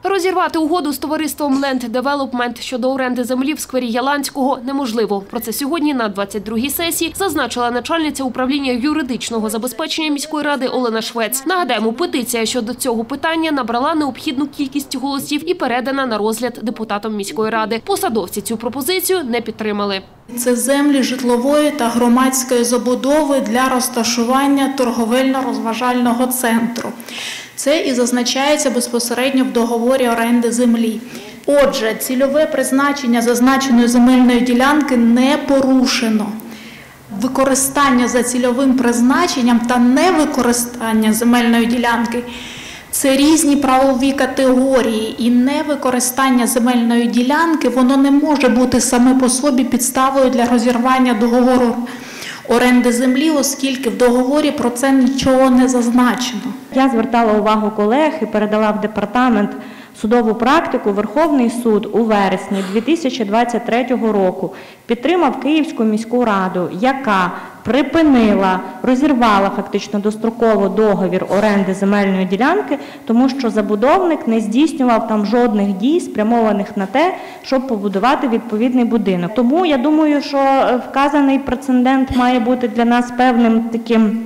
Розірвати угоду з товариством Land Development щодо оренди землі в сквері Яланського неможливо. Про це сьогодні на 22-й сесії зазначила начальниця управління юридичного забезпечення міської ради Олена Швець. Нагадаємо, петиція щодо цього питання набрала необхідну кількість голосів і передана на розгляд депутатам міської ради. Посадовці цю пропозицію не підтримали. Це землі житлової та громадської забудови для розташування торговельно-розважального центру. Це і зазначається безпосередньо в договорі оренди землі. Отже, цільове призначення зазначеної земельної ділянки не порушено. Використання за цільовим призначенням та невикористання земельної ділянки – це різні правові категорії, і невикористання земельної ділянки, воно не може бути саме по собі підставою для розірвання договору оренди землі, оскільки в договорі про це нічого не зазначено. Я звертала увагу колег і передала в департамент судову практику. Верховний суд у вересні 2023 року підтримав Київську міську раду, яка припинила, розірвала фактично достроково договір оренди земельної ділянки, тому що забудовник не здійснював там жодних дій, спрямованих на те, щоб побудувати відповідний будинок. Тому я думаю, що вказаний прецедент має бути для нас певним таким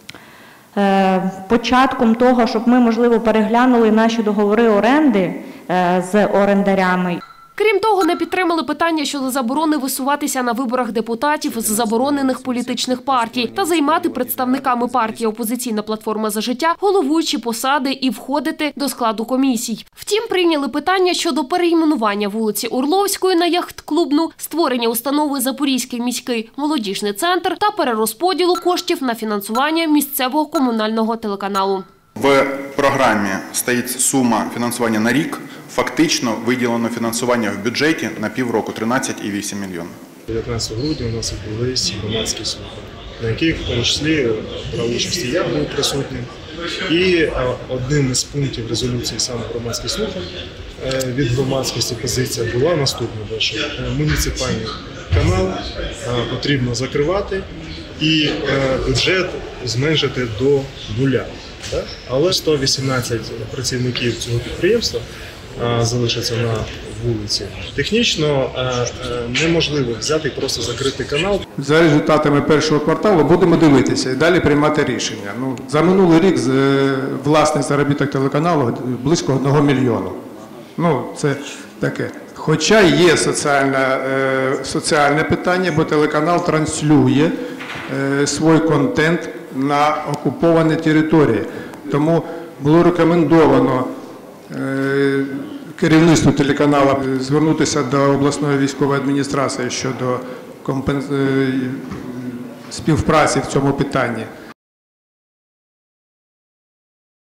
початком того, щоб ми, можливо, переглянули наші договори оренди з орендарями. Крім того, не підтримали питання щодо заборони висуватися на виборах депутатів з заборонених політичних партій та займати представниками партії «Опозиційна платформа за життя» головуючі посади і входити до складу комісій. Втім, прийняли питання щодо перейменування вулиці Орловської на яхт-клубну, створення установи «Запорізький міський молодіжний центр» та перерозподілу коштів на фінансування місцевого комунального телеканалу. В програмі стоїть сума фінансування на рік. Фактично виділено фінансування в бюджеті на півроку – 13,8 мільйонів. 19 грудня у нас відбулись громадські слухання, на яких в тому числі брав участь і я був присутнім. І одним із пунктів резолюції саме громадських слухань від громадськості позиція була наступна, що муніципальний канал потрібно закривати і бюджет зменшити до нуля. Але 118 працівників цього підприємства залишаться на вулиці. Технічно неможливо взяти і просто закрити канал. За результатами першого кварталу будемо дивитися і далі приймати рішення. За минулий рік власний заробіток телеканалу близько 1 мільйону. Це таке. Хоча є соціальне питання, бо телеканал транслює свій контент на окупованій території. Тому було рекомендовано керівництву телеканалу звернутися до обласної військової адміністрації щодо співпраці в цьому питанні.